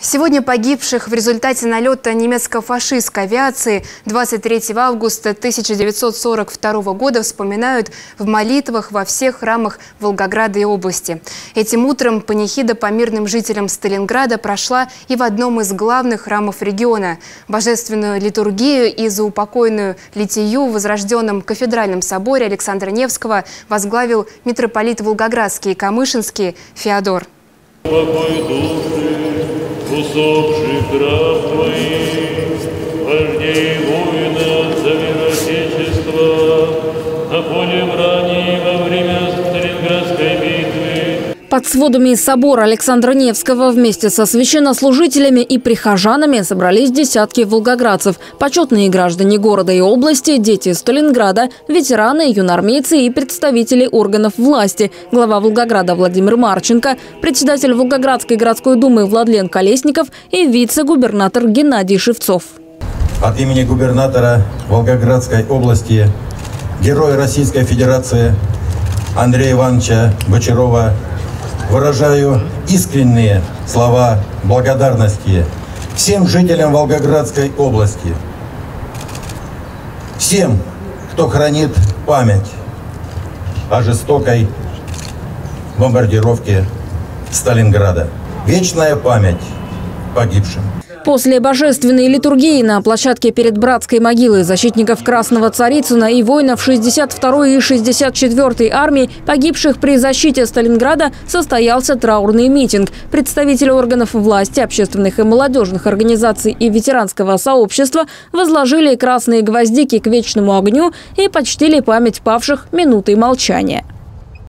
Сегодня погибших в результате налета немецко-фашистской авиации 23 августа 1942 года вспоминают в молитвах во всех храмах Волгограда и области. Этим утром панихида по мирным жителям Сталинграда прошла и в одном из главных храмов региона. Божественную литургию и заупокойную литию в возрожденном кафедральном соборе Александра Невского возглавил митрополит Волгоградский и Камышинский Феодор. Усопших раб твоих, вождей воинов за мир Отечества, на поле брани во время Сталинградской битвы. Под сводами собора Александра Невского вместе со священнослужителями и прихожанами собрались десятки волгоградцев, почетные граждане города и области, дети Сталинграда, ветераны, юнормейцы и представители органов власти, глава Волгограда Владимир Марченко, председатель Волгоградской городской думы Владлен Колесников и вице-губернатор Геннадий Шевцов. От имени губернатора Волгоградской области, героя Российской Федерации Андрея Ивановича Бочарова, выражаю искренние слова благодарности всем жителям Волгоградской области, всем, кто хранит память о жестокой бомбардировке Сталинграда. Вечная память погибшим. После божественной литургии на площадке перед братской могилой защитников Красного Царицына и воинов 62-й и 64-й армии, погибших при защите Сталинграда, состоялся траурный митинг. Представители органов власти, общественных и молодежных организаций и ветеранского сообщества возложили красные гвоздики к вечному огню и почтили память павших минутой молчания.